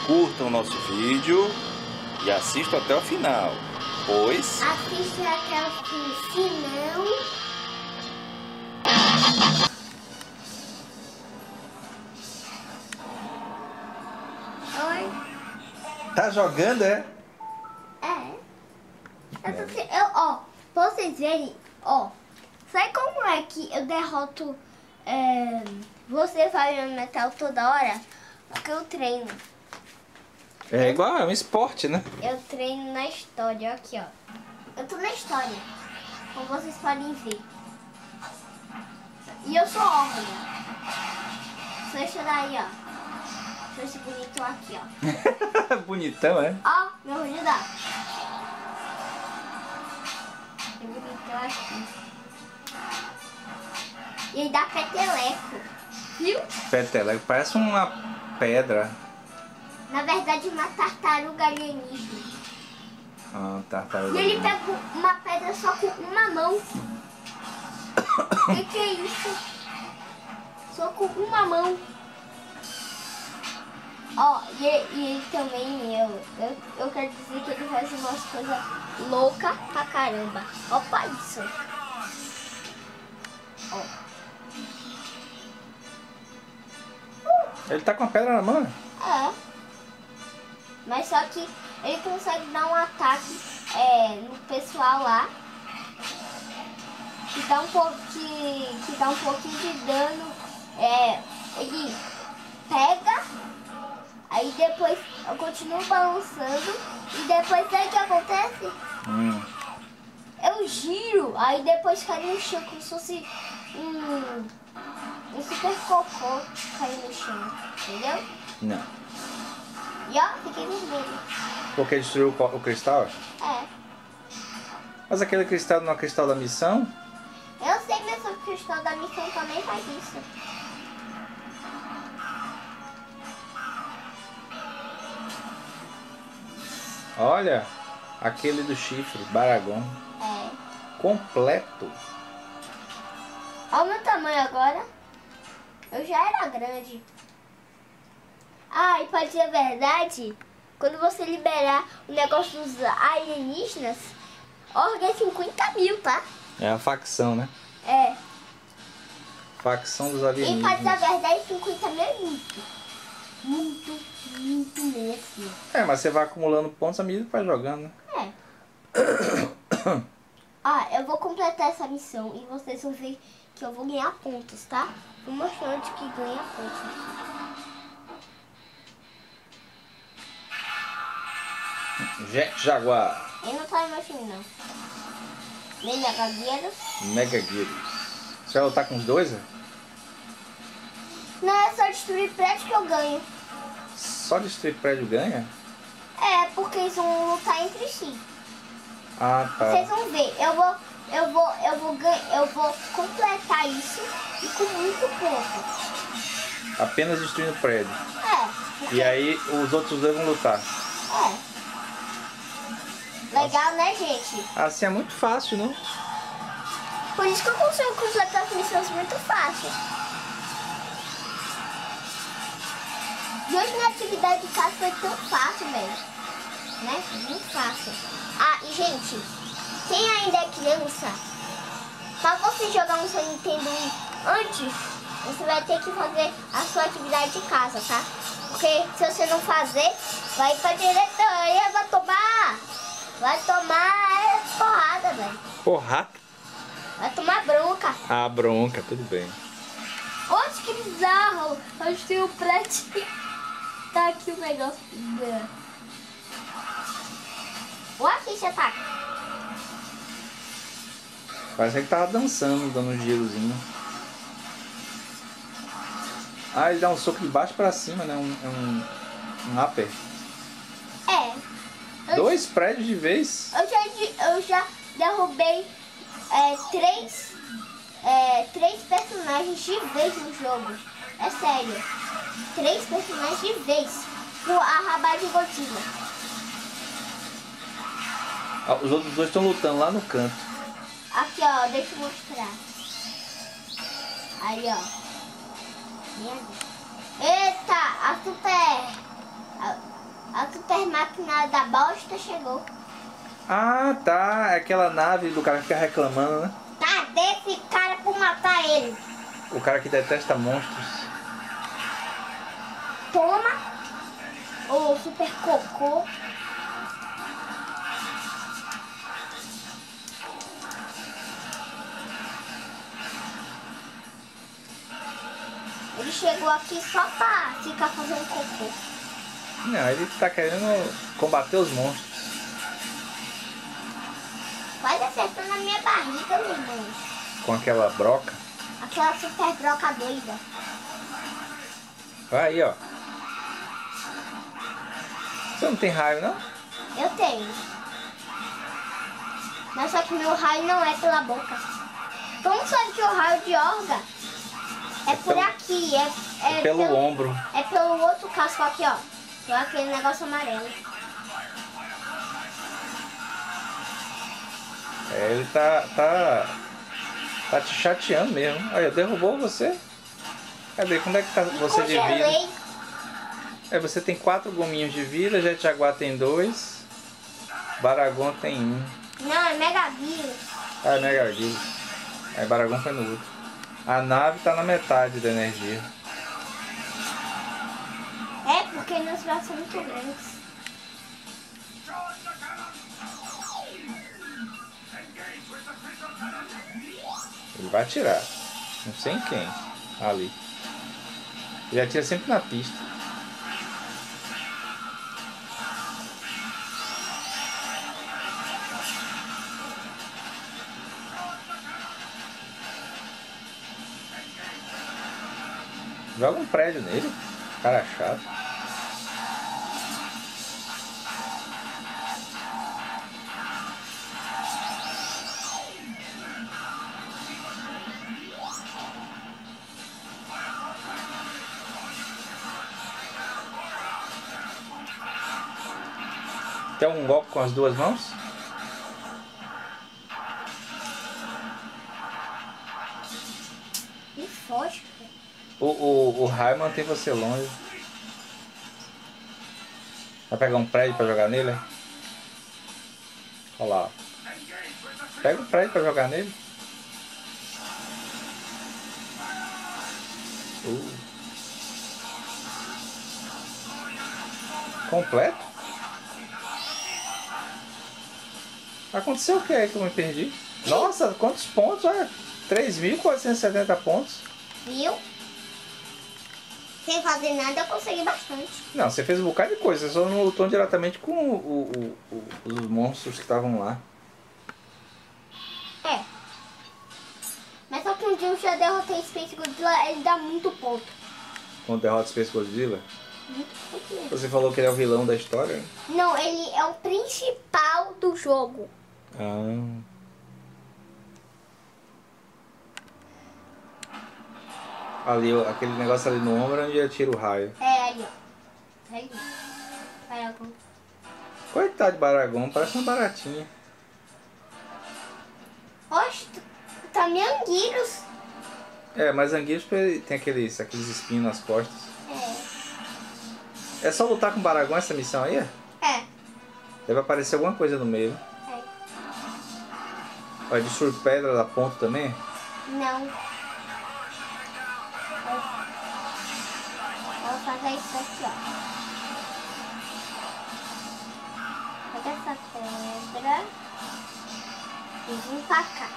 curtam o nosso vídeo e assistam até o final, pois... Assiste até o fim, senão... Oi? Tá jogando, é? Ó, pra vocês verem, ó, sabe como é que eu derroto você Fabiano Metal toda hora? Porque eu treino. É igual, é um esporte, né? Eu treino na história, aqui ó. Eu tô na história, como vocês podem ver. E eu sou órgão. Sou esse daí, ó. Sou esse bonitão aqui, ó. Bonitão, é? Ó, meu vou ajudar. Meu bonitão aqui. E ele dá peteleco. Viu? Peteleco, parece uma pedra. Na verdade, uma tartaruga alienígena. Ah, tartaruga. E ele pega uma pedra só com uma mão. Que é isso? Só com uma mão. Ó, e ele também, eu quero dizer que ele faz umas coisas loucas pra caramba. Opa, isso. Ó. Ele tá com a pedra na mão? É. Mas só que ele consegue dar um ataque no pessoal lá. Que dá um pouquinho de dano. Ele pega, aí depois eu continuo balançando e depois sabe o que acontece? Eu giro, aí depois cai no chão como se fosse um super cocô cair no chão, entendeu? Não. E ó, fiquei vermelho. Porque destruiu o cristal? É. Mas aquele cristal não é o cristal da missão? Eu sei, mas o cristal da missão também faz isso. Olha, aquele do chifre, Baragon. É. Completo. Olha o meu tamanho agora. Eu já era grande. Ah, e pra dizer a verdade, quando você liberar o negócio dos alienígenas, orga 50 mil, tá? É a facção, né? É. Facção dos E pra alienígenas. dizer a verdade, 50 mil é muito. Muito, muito mesmo. É, mas você vai acumulando pontos à medida que vai jogando, né? É. Ah, eu vou completar essa missão e vocês vão ver que eu vou ganhar pontos, tá? Vou mostrar onde que ganha pontos. Jet Jaguar. Eu não tava imaginando, não. Nem Megagueiros. Mega Gears. Você vai lutar com os dois? Né? Não, é só destruir prédio que eu ganho. Só destruir prédio ganha? É, porque eles vão lutar entre si. Ah, tá. Vocês vão ver. Eu vou completar isso e com muito pouco. Apenas destruindo prédio. É. E aí os outros dois vão lutar. É. Legal, né, gente? Assim é muito fácil, não? Por isso que eu consigo completar as missões muito fácil. E hoje minha atividade de casa foi tão fácil, velho. Né? Muito fácil. Ah, e gente, quem ainda é criança, pra você jogar no seu Nintendo Wii antes, você vai ter que fazer a sua atividade de casa, tá? Porque se você não fazer, vai pra diretoria, vai tomar porrada, velho. Porra! Vai tomar bronca. Ah, bronca, tudo bem. Olha que bizarro. Onde tem o prédio. Tá aqui o negócio. Olha aqui, já tá. Parece que tava dançando, dando um girozinho. Ah, ele dá um soco de baixo pra cima, né? Um upper. É. 2 prédios de vez. Eu já derrubei três personagens de vez no jogo. É sério. 3 personagens de vez. Com a rabada de Godzilla. Ah, os outros dois estão lutando lá no canto. Aqui, ó. Deixa eu mostrar. Aí, ó. Eita, a super... máquina da bosta chegou. Ah, tá. Aquela nave do cara que fica reclamando, né? Cadê esse cara por matar ele? O cara que detesta monstros. Toma o super cocô. Ele chegou aqui só pra ficar fazendo cocô. Não, ele tá querendo combater os monstros. Quase acertando a minha barriga, meu irmão. Com aquela broca. Aquela super broca doida. Vai aí, ó. Você não tem raio, não? Eu tenho. Mas só que meu raio não é pela boca. Como sabe que o raio de Orga é por pelo- aqui? É Pelo ombro. É pelo outro casco aqui, ó. Por aquele negócio amarelo. É, ele tá te chateando mesmo. Olha, derrubou você. Cadê? Como é que tá você de vida? Congelei. É, você tem 4 gominhos de vida, Jet Jaguar tem 2, Baragon tem 1. Não, é Mega Vírus. Ah, é Mega Gear. Aí Baragon foi no outro. A nave tá na metade da energia. É porque meus braços são muito grandes. Ele vai atirar. Não sei em quem. Ali. Ele atira sempre na pista. Joga um prédio nele. Cara chato. Tem algum golpe com as duas mãos? E foge. O raio mantém você longe. Vai pegar um prédio pra jogar nele? É? Olha lá. Pega um prédio pra jogar nele. Completo? Aconteceu o que aí que eu me perdi? Nossa, quantos pontos? Olha, 3.470 pontos. Viu? Sem fazer nada eu consegui bastante. Não, você fez um bocado de coisa, você só não lutou diretamente com os monstros que estavam lá. É. Mas só que um dia eu já derrotei Space Godzilla, ele dá muito ponto. Quando derrota Space Godzilla? Muito ponto mesmo. Você falou que ele é o vilão da história? Não, ele é o principal do jogo. Ah. Ali, ó, aquele negócio ali no ombro onde atira o raio. É ali, ó. Ali. Vai algum. Coitado de Baragon, parece uma baratinha. Oxe, tá me anguiros. É, mas Anguirus tem aqueles espinhos nas costas. É. É só lutar com Baragon essa missão aí? É. Deve aparecer alguma coisa no meio. É. Vai destruir pedra da ponta também? Não. Vou fazer isso aqui, ó. Pega essa pedra e vim pra cá.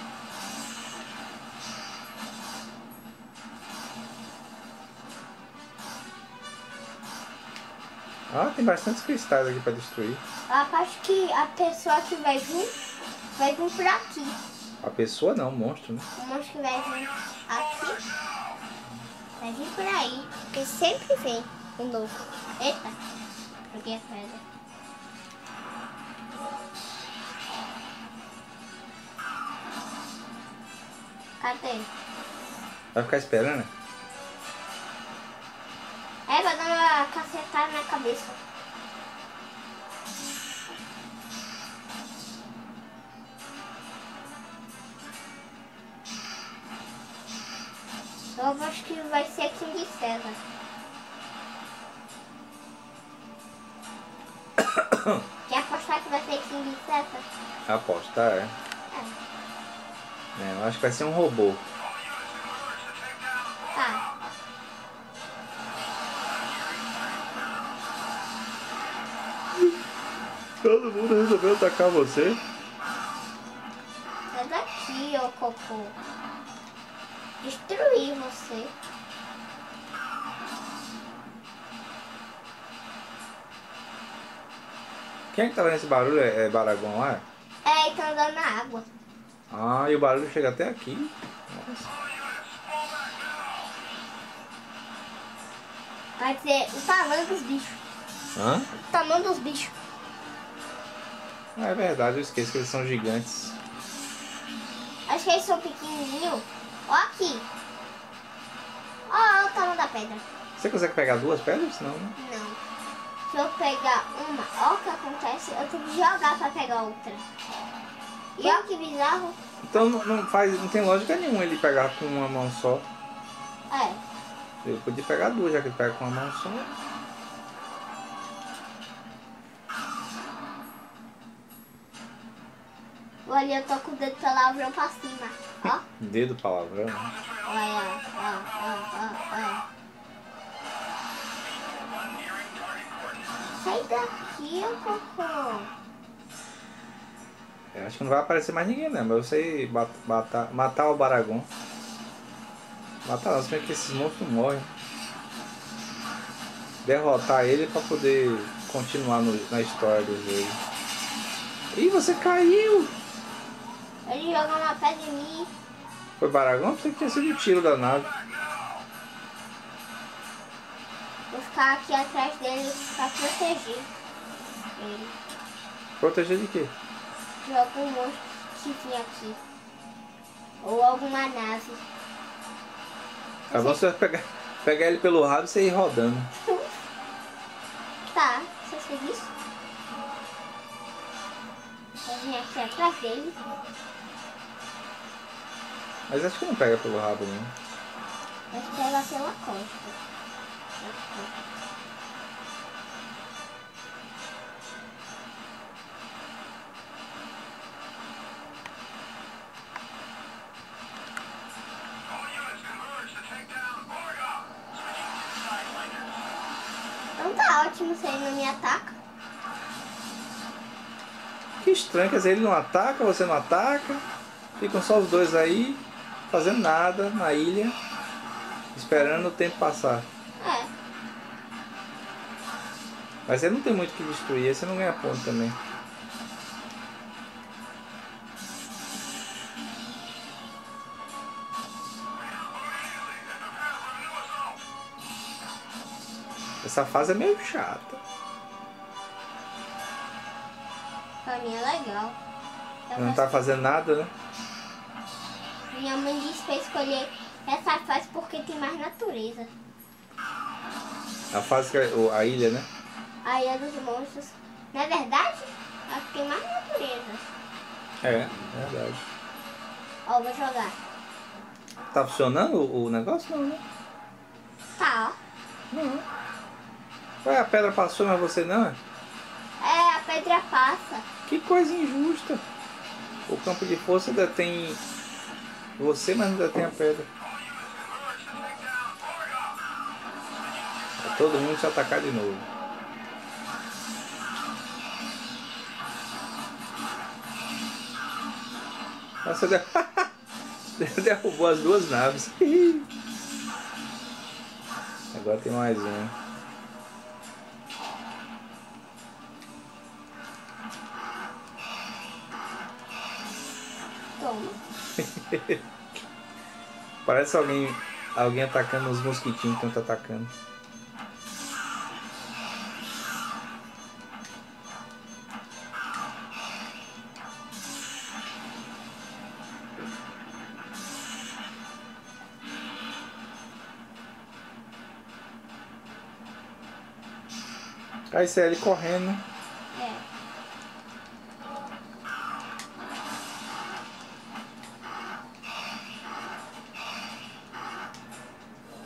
Ah, tem bastantes cristais aqui pra destruir. Eu acho que a pessoa que vai vir por aqui. A pessoa não, o monstro, né? O monstro que vai vir aqui vai vir por aí. Porque sempre vem um novo. Eita, peguei a pedra. Cadê? Vai ficar esperando, né? É, vai dar uma cacetada na cabeça. Eu acho que vai ser King César. Quer apostar que vai ser King Seta? Apostar, é. Eu acho que vai ser um robô. Tá. Todo mundo resolveu atacar você? Sai daqui, ô cocô. Destruir você. Quem é que tá vendo esse barulho? É Baragon lá? É, tá andando na água. Ah, e o barulho chega até aqui. Nossa. Vai dizer o tamanho dos bichos. Hã? O tamanho dos bichos. Ah, é verdade, eu esqueço que eles são gigantes. Acho que eles são pequenininhos. Ó aqui. Ó o tamanho da pedra. Você consegue pegar duas pedras? Não, né? Não. Se eu pegar uma, ó o que acontece, eu tenho que jogar pra pegar outra. E ó que bizarro. Então não tem lógica nenhuma ele pegar com uma mão só. É. Eu podia pegar duas, já que ele pega com uma mão só. Olha, eu tô com o dedo palavrão pra cima. Ó. Dedo palavrão, né? Olha, ó. Sai daqui, ô cocô. Eu acho que não vai aparecer mais ninguém, né? Mas eu sei matar o Baragon. Matar não, se bem que esses monstros morrem. Derrotar ele pra poder continuar na história do jogo. Ih, você caiu! Ele jogou uma pedra em mim. Foi Baragon? Pensei que tinha sido o tiro da nave. Vou ficar aqui atrás dele pra proteger ele. Proteger de quê? De algum monstro que vinha aqui. Ou alguma nave. Aí você vai pegar ele pelo rabo e você ir rodando. Tá, você fez isso? Vou vir aqui atrás dele. Mas acho que não pega pelo rabo, não. Mas pega pela costa. Então tá ótimo se ele não me ataca. Que estranho, quer dizer, ele não ataca, você não ataca. Ficam só os dois aí, fazendo nada na ilha, esperando o tempo passar. É. Mas você não tem muito o que destruir, aí você não ganha ponto também. Essa fase é meio chata. Pra mim é legal. Não tá fazendo nada, né? Minha mãe disse pra escolher essa fase porque tem mais natureza. A fase que a ilha, né? A Ilha dos Monstros. Não é verdade? Ela tem mais natureza. É, verdade. Ó, vou jogar. Tá funcionando o negócio? Não, né? Tá, Não. Ué, a pedra passou, mas você não? ó. É, a pedra passa. Que coisa injusta. O campo de força detém você, mas não detém a pedra. Vai todo mundo te atacar de novo. Você derrubou as duas naves. Agora tem mais um. Toma. Parece alguém atacando os mosquitinhos que estão atacando. Aí você ele correndo. É.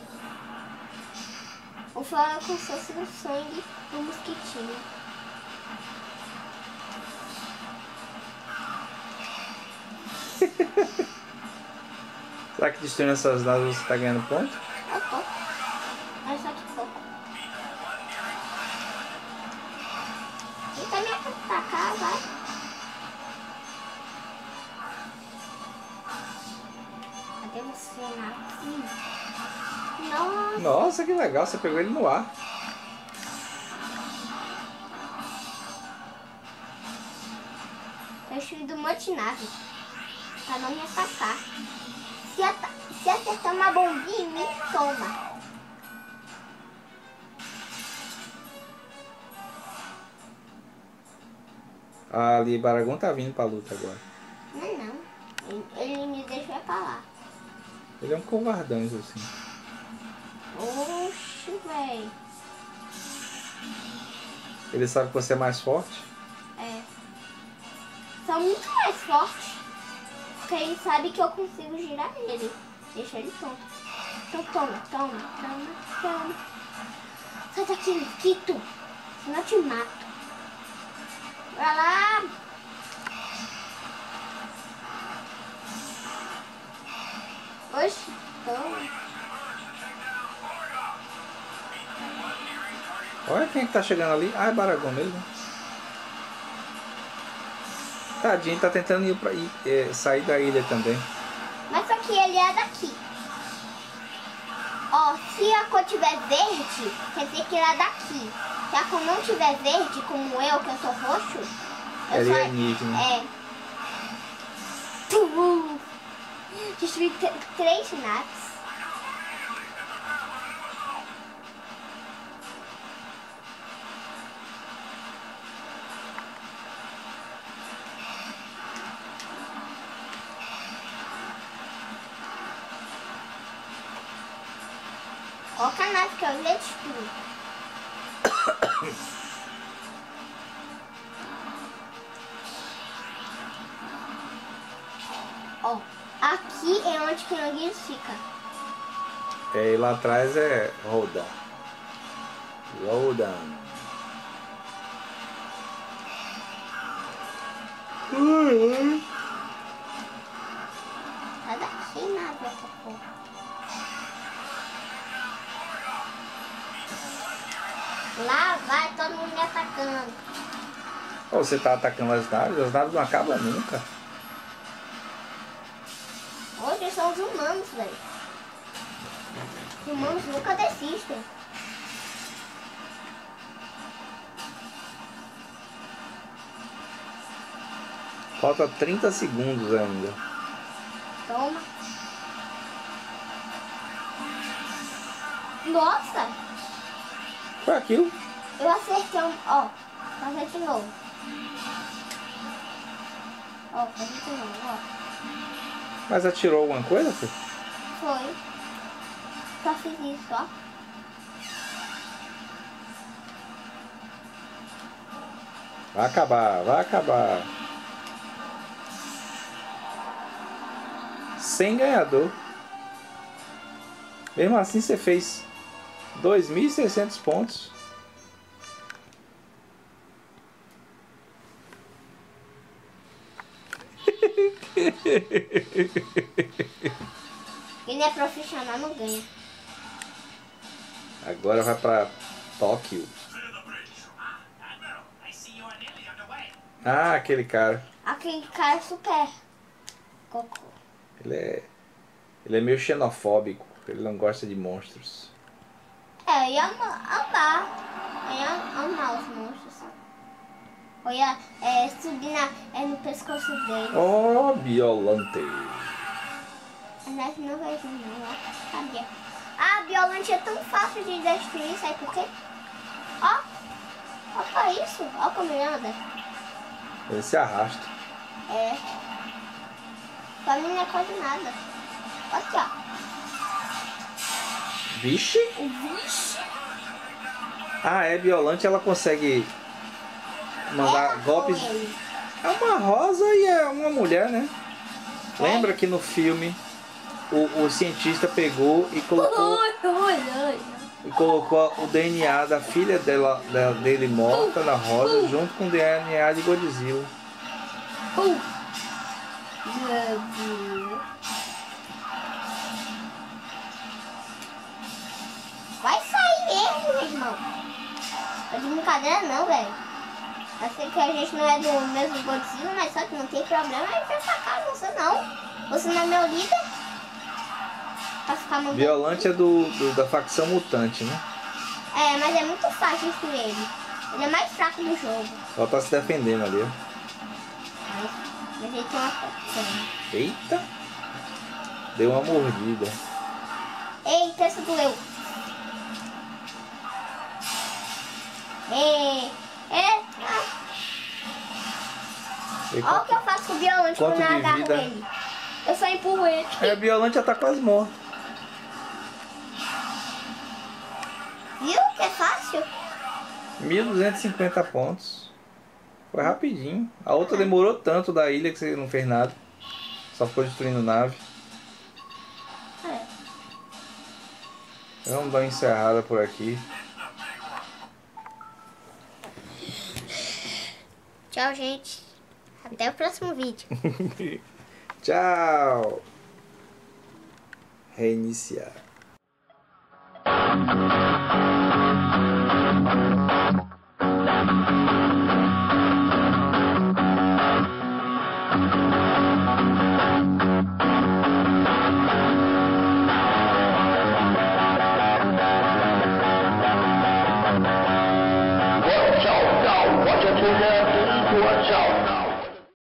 O fogo é como se fosse o sangue do mosquitinho. Será que destruindo essas naves você tá ganhando ponto? Eu tô. Mas só que pouco. Tenta me atacar, vai. Cadê você, Nazi? Nossa. Nossa, que legal, você pegou ele no ar. Eu destruí um monte de nave. Pra não me atacar. Se acertar uma bombinha em mim, toma. A Ali Baragon tá vindo pra luta agora. Não. Ele me deixou pra lá. Ele é um covardão, isso assim. Oxi, véi. Ele sabe que você é mais forte? É. São muito mais fortes. Porque ele sabe que eu consigo girar ele. Deixa ele tonto. Então toma. Sai daqui, mosquito. Senão eu te mato. Vai lá. Oxi, toma. Olha quem é que tá chegando ali. Ah, é Baragon mesmo. Tadinho, tá tentando sair da ilha também. Mas só que ele é daqui. Ó, se a cor tiver verde, quer dizer que ele é daqui. Se a cor não tiver verde, como eu, que eu sou roxo, eu Ele sou... é alienígena. É. Destruí 3 naves. Qualquer nave que eu já destruí. Ó, aqui é onde que Nanguinho fica. É, e lá atrás é Rodan. Sai daqui, nave, essa porra. Lá vai todo mundo me atacando. Oh, você tá atacando as naves não acabam nunca. Hoje são os humanos, velho. Os humanos nunca desistem. Falta 30 segundos ainda. Toma. Nossa! Foi aquilo? Eu acertei um... Ó, fazer de novo. Ó, fazer de novo, ó. Mas atirou alguma coisa, filho? Foi. Só fiz isso, ó. Vai acabar. Sem ganhador. Mesmo assim você fez 2.600 pontos. Quem não é profissional não ganha. Agora vai pra Tóquio. Ah, aquele cara. Aquele cara é super cocô. Ele é meio xenofóbico. Ele não gosta de monstros. É, eu ia amar. Eu ia amar os monstros. Eu ia subir no pescoço dele. Oh, Biolante. Mas não vai vir não, ó. Cadê? Ah, Biolante é tão fácil de destruir, sabe por quê? Ó. Ó pra isso. Ó como ele anda. Ele se arrasta. É. Pra mim não é quase nada. Aqui, ó. Vixe. Vixe. Ah, é Biolante, ela consegue mandar golpes. Ele. É uma rosa e é uma mulher, né? Lembra que no filme o cientista pegou e colocou. e colocou o DNA da filha dele morta na roda junto com o DNA de Godzilla. Meu Deus. Vai sair mesmo, meu irmão. Não é de brincadeira não, velho. Eu sei que a gente não é do mesmo Godzilla, mas só que não tem problema em vir pra cá, você não. Você não é meu líder. Pra ficar mandando. Violante é da facção mutante, né? É, mas é muito fácil destruir ele. Ele é mais fraco do jogo. Ela tá se defendendo ali, ó. Mas ele tem uma facção. Eita! Deu uma mordida. Eita, essa doeu. Olha o que eu faço com o Violante quando eu agarro ele. Eu só empurro ele. O Violante já tá quase morto. Viu que é fácil? 1.250 pontos. Foi rapidinho. A outra demorou tanto da ilha que você não fez nada. Só ficou destruindo nave. Vamos dar uma encerrada por aqui. Tchau, gente. Até o próximo vídeo. Tchau. Reiniciar.